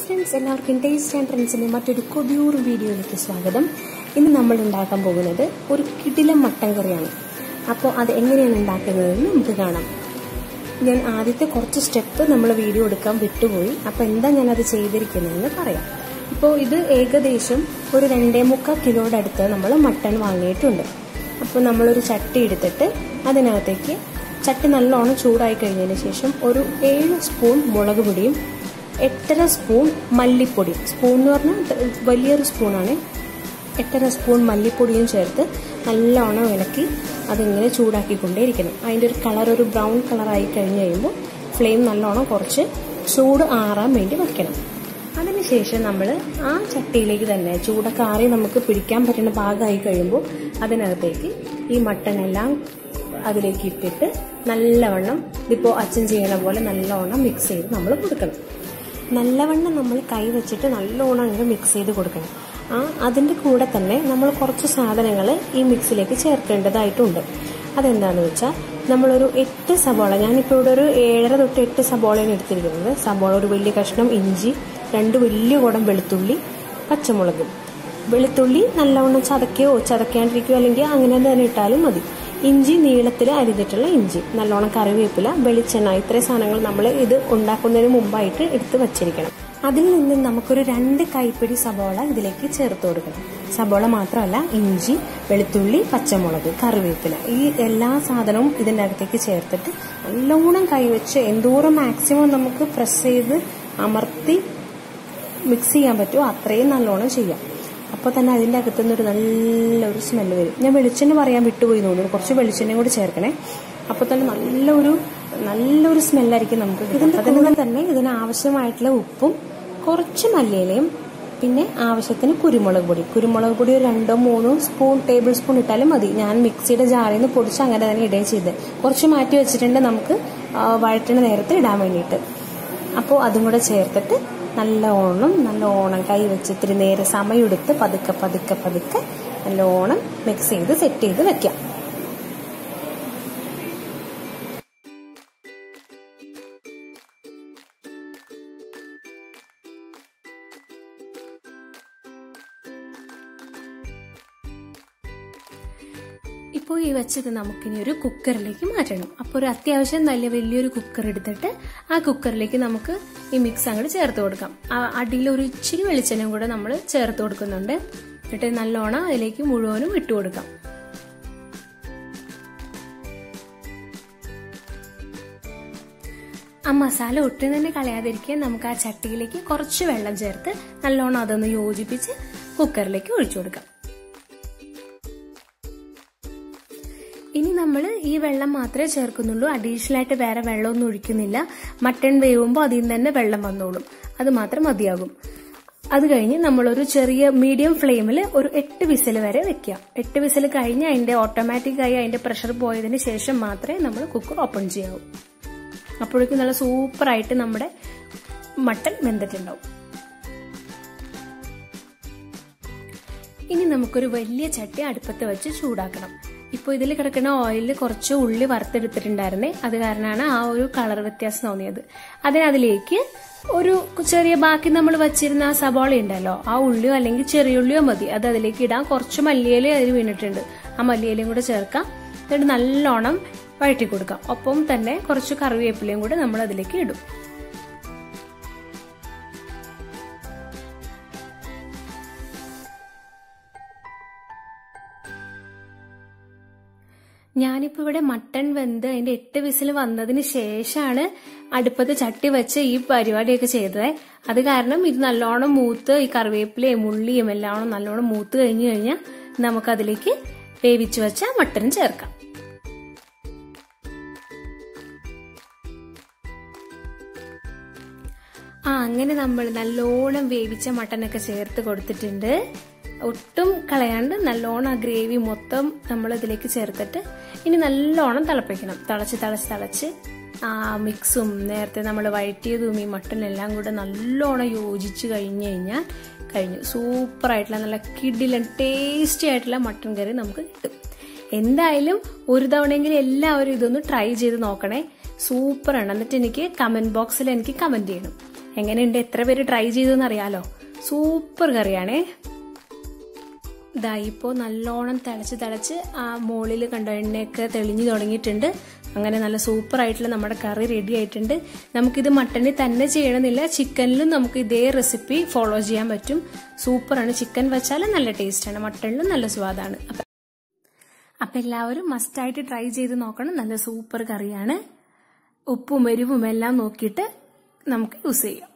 Friends, എല്ലാവർക്കും taste and ട്രെൻഡ്സിന്റെ മറ്റൊരു കൊതിയൂറ് വീഡിയോയിലേക്ക് സ്വാഗതം. ഇന്ന് നമ്മൾ ഉണ്ടാക്കാൻ പോകുന്നത് ഒരു കിടിലൻ മട്ടൻ കറിയാണ്. അപ്പോൾ അത് എങ്ങനെയാണ് ഉണ്ടാക്കുന്നതെന്ന് നമുക്ക് കാണാം. ഞാൻ ആദ്യത്തെ കുറച്ച് സ്റ്റെപ്പ് നമ്മൾ വീഡിയോ എടുക്കാൻ വിട്ടുപോയി. അപ്പോൾ എന്താ ഞാനത് ചെയ്തിരിക്കുന്നതെന്ന് പറയാം. ഇപ്പോൾ ഇത് ഏകദേശം ഒരു 2.25 കിലോയുടെ അടുത്ത് നമ്മൾ മട്ടൺ വാങ്ങിയിട്ടുണ്ട്. അപ്പോൾ നമ്മളൊരു ചട്ടി എടുത്തിട്ട് അതിനകത്തേക്ക് ചട്ടി നല്ലോണം ചൂടായി കഴിഞ്ഞതിന് ശേഷം ഒരു 7 സ്പൂൺ മുളക് പൊടിയും 8.5 സ്പൂൺ മല്ലിപ്പൊടി, സ്പൂൺ എന്ന് പറഞ്ഞാൽ വലിയൊരു സ്പൂണാണ്, 8.5 സ്പൂൺ മല്ലിപ്പൊടിയും ചേർത്ത് നല്ലോണം ഇളക്കി അതിങ്ങനെ ചൂടാക്കിക്കൊണ്ടേയിരിക്കണം. അതിൻ്റെ ഒരു കളർ ഒരു ബ്രൗൺ കളറായി കഴിഞ്ഞ് കഴിയുമ്പോൾ ഫ്ലെയിം നല്ലോണം കുറച്ച് ചൂട് ആറാൻ വേണ്ടി വയ്ക്കണം. അതിനുശേഷം നമ്മൾ ആ ചട്ടിയിലേക്ക് തന്നെ ചൂടൊക്കെ ആറി നമുക്ക് പിടിക്കാൻ പറ്റുന്ന പാകമായി കഴിയുമ്പോൾ അതിനകത്തേക്ക് ഈ മട്ടൺ എല്ലാം അതിലേക്ക് ഇട്ടിട്ട് നല്ലവണ്ണം ഇതിപ്പോൾ അച്ഛൻ ചെയ്യണ പോലെ നല്ലവണ്ണം മിക്സ് ചെയ്ത് നമ്മൾ കൊടുക്കണം. നല്ലവണ്ണം നമ്മൾ കൈ വെച്ചിട്ട് നല്ലോണം അങ്ങനെ മിക്സ് ചെയ്ത് കൊടുക്കണം. അതിൻ്റെ കൂടെ തന്നെ നമ്മൾ കുറച്ച് സാധനങ്ങൾ ഈ മിക്സിലേക്ക് ചേർക്കേണ്ടതായിട്ടുണ്ട്. അതെന്താണെന്ന് വെച്ചാൽ നമ്മളൊരു 8 സബോള, ഞാനിപ്പോൾ ഇവിടെ ഒരു 7.5 തൊട്ട് 8 സബോളയാണ് എടുത്തിരിക്കുന്നത്. സബോള, ഒരു വലിയ കഷ്ണം ഇഞ്ചി, 2 വലിയ കുടം വെളുത്തുള്ളി, പച്ചമുളക്. വെളുത്തുള്ളി നല്ലവണ്ണം ചതക്കാണ്ടിരിക്കുകയോ അല്ലെങ്കിൽ അങ്ങനെ തന്നെ ഇട്ടാലും മതി. ഇഞ്ചി നീളത്തിൽ അരിഞ്ഞിട്ടുള്ള ഇഞ്ചി, നല്ലോണം കറിവേപ്പില, വെളിച്ചെണ്ണ, ഇത്രയും സാധനങ്ങൾ നമ്മൾ ഇത് ഉണ്ടാക്കുന്നതിന് മുമ്പായിട്ട് എടുത്ത് വച്ചിരിക്കണം. അതിൽ നിന്ന് നമുക്കൊരു 2 കൈപ്പിടി സബോള ഇതിലേക്ക് ചേർത്ത് കൊടുക്കണം. സബോള മാത്രമല്ല, ഇഞ്ചി, വെളുത്തുള്ളി, പച്ചമുളക്, കറിവേപ്പില, ഈ എല്ലാ സാധനവും ഇതിൻ്റെ അകത്തേക്ക് ചേർത്തിട്ട് നല്ലോണം കൈവച്ച് എന്തോരം മാക്സിമം നമുക്ക് പ്രസ് ചെയ്ത് അമർത്തി മിക്സ് ചെയ്യാൻ പറ്റുമോ അത്രയും നല്ലോണം ചെയ്യാം. അപ്പോൾ തന്നെ അതിൻ്റെ അകത്തുനിന്നൊരു നല്ലൊരു സ്മെല്ല് വരും. ഞാൻ വെളിച്ചെണ്ണ പറയാൻ വിട്ടുപോയി തോന്നുന്നു, കുറച്ച് വെളിച്ചെണ്ണയും കൂടി ചേർക്കണേ. അപ്പോൾ തന്നെ നല്ലൊരു സ്മെല്ലായിരിക്കും നമുക്ക്. ഇതിൻ്റെ തന്നെ ഇതിന് ആവശ്യമായിട്ടുള്ള ഉപ്പും കുറച്ച് മല്ലിയിലയും പിന്നെ ആവശ്യത്തിന് കുരുമുളക് പൊടി ഒരു 2-3 ടേബിൾ സ്പൂൺ ഇട്ടാലും മതി. ഞാൻ മിക്സിയുടെ ജാറിൽ നിന്ന് പൊടിച്ച് അങ്ങനെ തന്നെ ഇടുകയും ചെയ്ത് കുറച്ച് മാറ്റി വെച്ചിട്ടുണ്ട് നമുക്ക് വഴറ്റുന്ന നേരത്തെ ഇടാൻ വേണ്ടിയിട്ട്. അപ്പോൾ അതും കൂടെ ചേർത്തിട്ട് നല്ലോണം കൈ വെച്ച് ഇത്തിരി നേരം സമയമെടുത്ത് പതുക്കെ നല്ലോണം മിക്സ് ചെയ്ത് സെറ്റ് ചെയ്ത് വെക്കാം. ഇപ്പോൾ ഈ വെച്ചത് നമുക്കിനി ഒരു കുക്കറിലേക്ക് മാറ്റണം. അപ്പോൾ ഒരു അത്യാവശ്യം നല്ല വലിയൊരു കുക്കർ എടുത്തിട്ട് ആ കുക്കറിലേക്ക് നമുക്ക് ഈ മിക്സ് അങ്ങോട്ട് ചേർത്ത് കൊടുക്കാം. അടിയിൽ ഒരു ഇച്ചിരി വെളിച്ചെണ്ണയും കൂടെ നമ്മൾ ചേർത്ത് കൊടുക്കുന്നുണ്ട്. എന്നിട്ട് നല്ലോണം അതിലേക്ക് മുഴുവനും ഇട്ട് കൊടുക്കാം. ആ മസാല ഒട്ടും തന്നെ കളയാതിരിക്കാൻ നമുക്ക് ആ ചട്ടിയിലേക്ക് കുറച്ച് വെള്ളം ചേർത്ത് നല്ലോണം അതൊന്ന് യോജിപ്പിച്ച് കുക്കറിലേക്ക് ഒഴിച്ചു കൊടുക്കാം. ഇനി നമ്മൾ ഈ വെള്ളം മാത്രമേ ചേർക്കുന്നുള്ളൂ, അഡീഷണൽ ആയിട്ട് വേറെ വെള്ളമൊന്നും ഒഴിക്കുന്നില്ല. മട്ടൺ വേവുമ്പോൾ അതിൽ നിന്ന് തന്നെ വെള്ളം വന്നോളും, അത് മാത്രം മതിയാകും. അത് കഴിഞ്ഞ് നമ്മളൊരു ചെറിയ മീഡിയം ഫ്ലെയിമിൽ ഒരു 8 വിസിൽ വരെ വെക്കുക. 8 വിസിൽ കഴിഞ്ഞ് അതിന്റെ ഓട്ടോമാറ്റിക്കായി അതിന്റെ പ്രഷർ പോയതിന് ശേഷം മാത്രമേ നമ്മൾ കുക്കർ ഓപ്പൺ ചെയ്യാവൂ. അപ്പോഴേക്കും നല്ല സൂപ്പറായിട്ട് നമ്മുടെ മട്ടൺ വെന്തിട്ടുണ്ടാവും. ഇനി നമുക്കൊരു വലിയ ചട്ടി അടുപ്പത്ത് വെച്ച് ചൂടാക്കണം. ഇപ്പോൾ ഇതിൽ കിടക്കുന്ന ഓയിലിൽ കുറച്ച് ഉള്ളി വറുത്തെടുത്തിട്ടുണ്ടായിരുന്നേ, അത് കാരണമാണ് ആ ഒരു കളർ വ്യത്യാസം തോന്നിയത്. അതിലേക്ക് ഒരു ചെറിയ ബാക്കി നമ്മൾ വച്ചിരുന്ന ആ സബോള ഉണ്ടല്ലോ, ആ ഉള്ളിയോ അല്ലെങ്കിൽ ചെറിയ ഉള്ളിയോ മതി, അത് അതിലേക്ക് ഇടാം. കുറച്ച് മല്ലിയില അതിൽ വീണിട്ടുണ്ട്, ആ മല്ലിയിലയും കൂടെ ചേർക്കാം. എന്നിട്ട് നല്ലോണം വഴറ്റി കൊടുക്കാം. ഒപ്പം തന്നെ കുറച്ച് കറിവേപ്പിലയും കൂടെ നമ്മൾ അതിലേക്ക് ഇടും. ഞാനിപ്പോ ഇവിടെ മട്ടൺ വെന്ത് അതിന്റെ 8 വിസിൽ വന്നതിന് ശേഷമാണ് അടുപ്പത്ത് ചട്ടി വെച്ച് ഈ പരിപാടിയൊക്കെ ചെയ്തത്. അത് കാരണം ഇത് നല്ലോണം മൂത്ത്, ഈ കറിവേപ്പിലയും ഉള്ളിയും എല്ലാം നല്ലോണം മൂത്ത് കഴിഞ്ഞാൽ നമുക്ക് അതിലേക്ക് വേവിച്ചു വെച്ച മട്ടൺ ചേർക്കാം. അങ്ങനെ നമ്മൾ നല്ലോണം വേവിച്ച മട്ടനൊക്കെ ചേർത്ത് കൊടുത്തിട്ടുണ്ട്. ഒട്ടും കളയാണ്ട് നല്ലോണം ആ ഗ്രേവി മൊത്തം നമ്മൾ ഇതിലേക്ക് ചേർത്തിട്ട് ഇനി നല്ലോണം തിളപ്പിക്കണം. തിളച്ച് ആ മിക്സും നേരത്തെ നമ്മൾ വഴറ്റിയതും ഈ മട്ടനെല്ലാം കൂടെ നല്ലോണം യോജിച്ച് കഴിഞ്ഞു. സൂപ്പറായിട്ടുള്ള നല്ല കിടിലൻ ടേസ്റ്റി ആയിട്ടുള്ള മട്ടൻ കറി നമുക്ക് കിട്ടും. എന്തായാലും ഒരു തവണയെങ്കിലും എല്ലാവരും ഇതൊന്ന് ട്രൈ ചെയ്ത് നോക്കണേ. സൂപ്പറാണ്. എന്നിട്ട് എനിക്ക് കമന്റ് ബോക്സിൽ എനിക്ക് കമന്റ് ചെയ്യണം. എങ്ങനെയുണ്ട്, എത്ര പേര് ട്രൈ ചെയ്തെന്ന് അറിയാലോ. സൂപ്പർ കറിയാണേ. ഇതാ ഇപ്പോൾ നല്ലോണം തിളച്ച് ആ മുകളിൽ കണ്ട എണ്ണയൊക്കെ തെളിഞ്ഞു തുടങ്ങിയിട്ടുണ്ട്. അങ്ങനെ നല്ല സൂപ്പർ ആയിട്ടുള്ള നമ്മുടെ കറി റെഡി ആയിട്ടുണ്ട്. നമുക്കിത് മട്ടണിൽ തന്നെ ചെയ്യണമെന്നില്ല, ചിക്കനിലും നമുക്ക് ഇതേ റെസിപ്പി ഫോളോ ചെയ്യാൻ പറ്റും. സൂപ്പറാണ്. ചിക്കൻ വെച്ചാലും നല്ല ടേസ്റ്റാണ്, മട്ടണിലും നല്ല സ്വാദാണ്. അപ്പം എല്ലാവരും മസ്റ്റായിട്ട് ട്രൈ ചെയ്ത് നോക്കണം. നല്ല സൂപ്പർ കറിയാണ്. ഉപ്പും എരിവും എല്ലാം നോക്കിയിട്ട് നമുക്ക് യൂസ് ചെയ്യാം.